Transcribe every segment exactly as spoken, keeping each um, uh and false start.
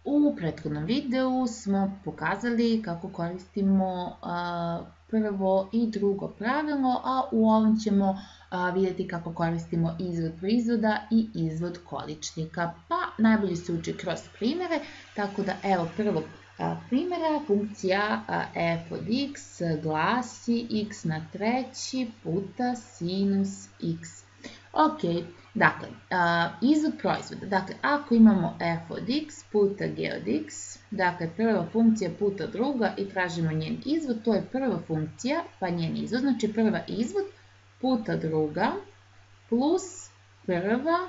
U prethodnom videu smo pokazali kako koristimo prvo i drugo pravilo, a u ovom ćemo vidjeti kako koristimo izvod proizvoda i izvod količnika. Pa najbolje se uči kroz primjere, tako da evo prvog primjera, funkcija f od x glasi x na treći puta sinus x. Ok, dakle, izvod proizvoda, dakle, ako imamo f od x puta g od x, dakle, prva funkcija puta druga i tražimo njen izvod, to je prva funkcija, pa njen izvod, znači prva izvod puta druga plus prva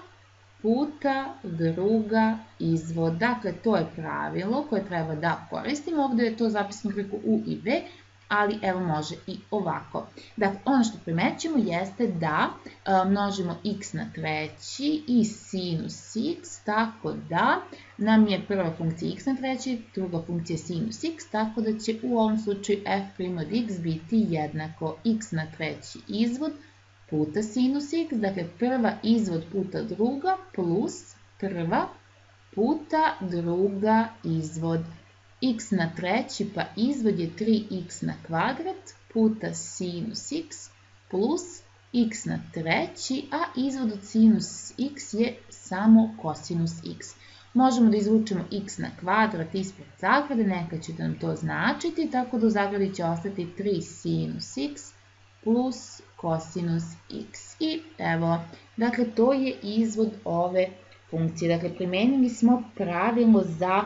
puta druga izvod. Dakle, to je pravilo koje treba da koristimo. Ovdje je to zapisano preko u i v, ali evo može i ovako. Dakle, ono što primećujemo jeste da množimo x na treći i sinus x, tako da nam je prva funkcija x na treći, druga funkcija sinus x, tako da će u ovom slučaju f' od x biti jednako x na treći izvod puta sinus x, dakle prva izvod puta druga plus prva puta druga izvod. X na treći pa izvod je tri x na kvadrat puta sinus x plus x na treći, a izvod od sinus x je samo kosinus x. Možemo da izvučemo x na kvadrat ispred zagrade, neka će nam to značiti, tako da u zagradi će ostati tri sinus x plus kosinus x. I evo, dakle, to je izvod ove funkcije. Dakle, primenili smo pravilo za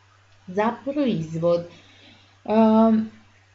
za proizvod. Um,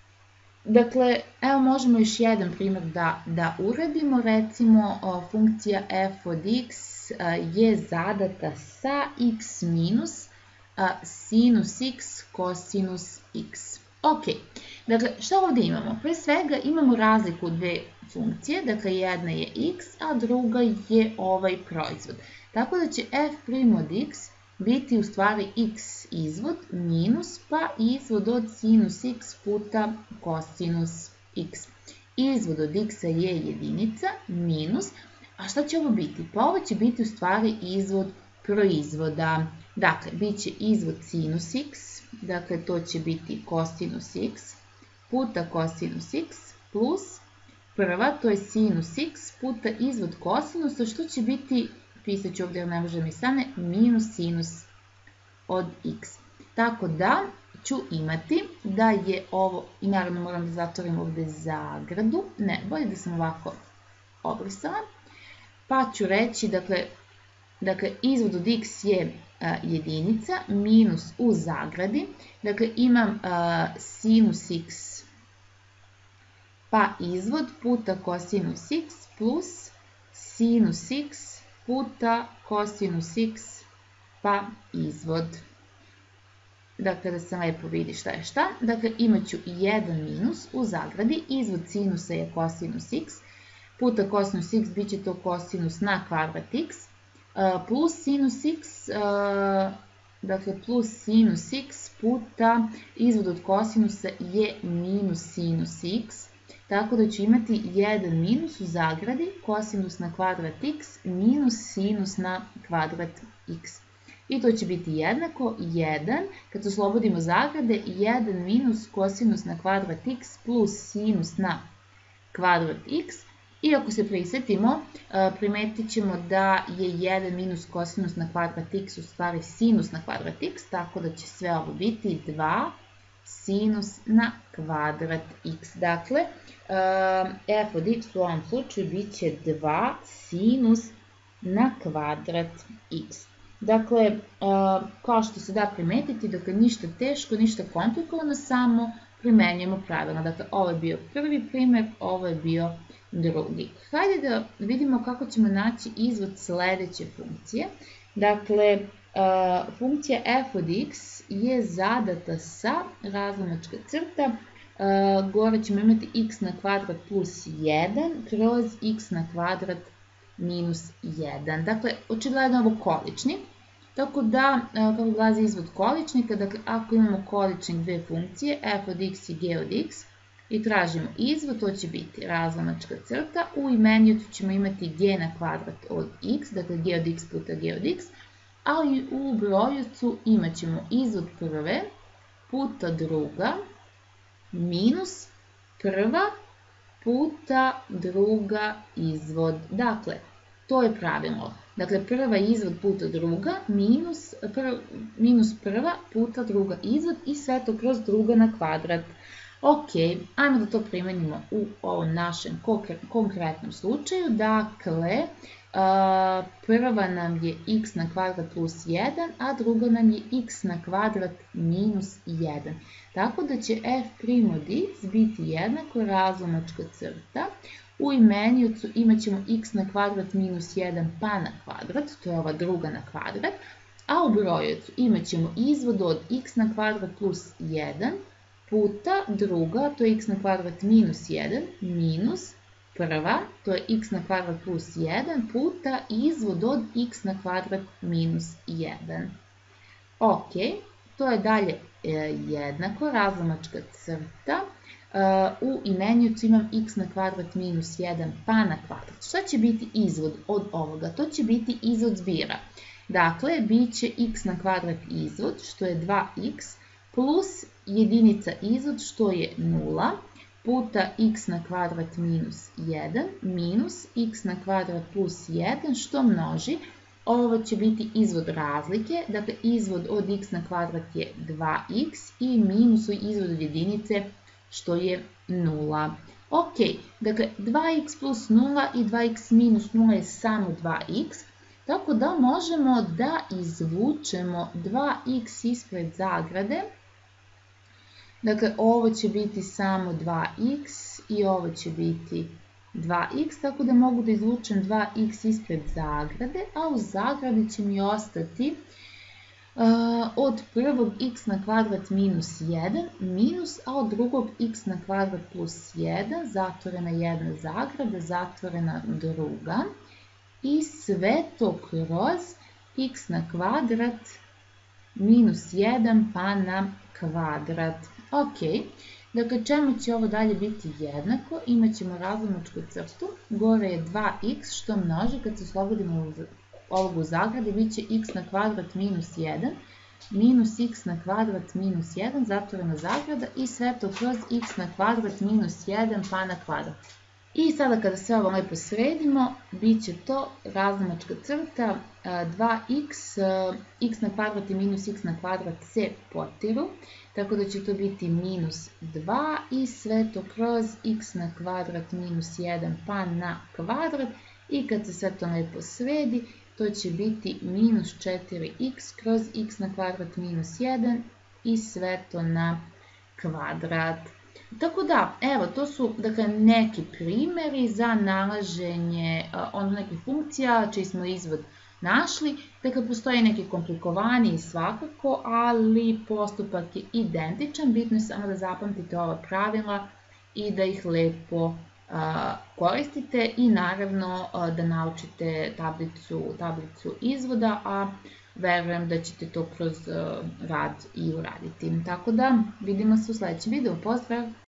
dakle, evo možemo još jedan primjer da, da uradimo. Recimo, o, funkcija f od x a, je zadata sa x minus a, sinus x kosinus x. Ok, dakle, što ovdje imamo? Pre svega imamo razliku dve funkcije, dakle jedna je x, a druga je ovaj proizvod. Tako da će f' od x biti u stvari x izvod minus pa izvod od sinus x puta kosinus x. Izvod od x je jedinica minus, a šta će ovo biti? Pa ovo će biti u stvari izvod proizvoda. Dakle, bit će izvod sinus x, dakle to će biti kosinus x puta kosinus x plus prva, to je sinus x puta izvod kosinusa, što će biti, pisat ću ovdje, ne može mi stane, minus sinus od x. Tako da ću imati da je ovo, i naravno moram da zatvorim ovdje zagradu, ne, bolje da sam ovako obrisala, pa ću reći, dakle, dakle izvod od x je a, jedinica, minus u zagradi, dakle imam a, sinus x pa izvod puta kosinus x plus sinus x puta kosinus x pa izvod. Dakle, da se lepo vidi šta je šta. Dakle, imat ću jedan minus u zagradi, izvod sinusa je kosinus x, puta kosinus x bit će to kosinus na kvadrat x, plus sinus x, dakle plus sinus x puta izvod od kosinusa je minus sinus x, tako da ću imati jedan minus u zagradi, kosinus na kvadrat x minus sinus na kvadrat x. I to će biti jednako jedan, kad oslobodimo zagrade, jedan minus kosinus na kvadrat x plus sinus na kvadrat x. I ako se prisjetimo, primetit ćemo da je jedan minus kosinus na kvadrat x u stvari sinus na kvadrat x, tako da će sve ovo biti dva sinus na kvadrat x. Dakle, f od x u ovom slučaju bit će dva sinus na kvadrat x. Dakle, kao što se da primetiti, dakle, ništa teško, ništa komplikovano, samo primenjujemo pravila. Dakle, ovo je bio prvi primjer, ovo je bio drugi. Hajde da vidimo kako ćemo naći izvod sljedeće funkcije. Dakle, funkcija f od x je zadata sa razlamačka crta, gore ćemo imati x na kvadrat plus jedan kroz x na kvadrat minus jedan. Dakle, očigledno ovo količnik, tako da, kako glasi izvod količnika, dakle, ako imamo količnik dve funkcije, f od x i g od x, i tražimo izvod, to će biti razlamačka crta, u imeniocu ćemo imati g na kvadrat od x, dakle g od x puta g od x, ali u brojicu imat ćemo izvod prve puta druga minus prva puta druga izvod. Dakle, to je pravilo. Dakle, prva izvod puta druga minus, prv, minus prva puta druga izvod i sve to kroz druga na kvadrat. Ok, ajmo da to primenimo u ovom našem konkretnom slučaju. Dakle, prva nam je x na kvadrat plus jedan, a druga nam je x na kvadrat minus jedan. Tako da će f' od x biti jednako razlomačka crta. U imeniocu imat ćemo x na kvadrat minus jedan pa na kvadrat, to je ova druga na kvadrat, a u brojocu imat ćemo izvod od x na kvadrat plus jedan puta druga, to je x na kvadrat minus jedan, minus prva, to je x na kvadrat plus jedan, puta izvod od x na kvadrat minus jedan. Ok, to je dalje jednako, razlomačka crta. U imeniocu imam x na kvadrat minus jedan pa na kvadrat. Šta će biti izvod od ovoga? To će biti izvod zbira. Dakle, bit će x na kvadrat izvod, što je dva x, plus jedinica izvod, što je nula, puta x na kvadrat minus jedan, minus x na kvadrat plus jedan, što množi. Ovo će biti izvod razlike, dakle izvod od x na kvadrat je dva x i minus izvod od jedinice, što je nula. Ok, dakle dva x plus nula i dva x minus nula je samo dva x, tako da možemo da izvučemo dva x ispred zagrade. Dakle, ovo će biti samo dva x i ovo će biti dva x, tako da mogu da izvučem dva x ispred zagrade, a u zagradi će mi ostati uh, od prvog x na kvadrat minus jedan minus, a od drugog x na kvadrat plus jedan, zatvorena jedna zagrada, zatvorena druga, i sve to kroz x na kvadrat minus jedan pa na kvadrat. Ok, dakle čemu će ovo dalje biti jednako? Imaćemo razlomačku crtu, gore je dva x, što množi, kad se oslobodimo ovog u zagradi, bit će x na kvadrat minus jedan, minus x na kvadrat minus jedan, zatvorena zagrada, i sve to kroz x na kvadrat minus jedan pa na kvadrat. I sada kada sve ovo lepo sredimo, bit će to razlomačka crta, dva x, x na kvadrat i minus x na kvadrat se potiru, tako da će to biti minus dva i sve to kroz x na kvadrat minus jedan pa na kvadrat, i kad se sve to lepo sredi, to će biti minus četiri x kroz x na kvadrat minus jedan i sve to na kvadrat. Tako da, evo, to su dakle, neki primjeri za nalaženje ono nekih funkcija čiji smo izvod našli. Dakle, postoje neki komplikovaniji svakako, ali postupak je identičan. Bitno je samo da zapamtite ova pravila i da ih lepo a, koristite i naravno a, da naučite tablicu, tablicu izvoda, a verujem da ćete to kroz a, rad i uraditi. Tako da, vidimo se u sledećem videu. Pozdrav!